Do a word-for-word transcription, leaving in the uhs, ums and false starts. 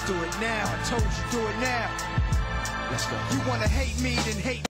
Do it now. I told you, do it now. Let's go. You wanna hate me, then hate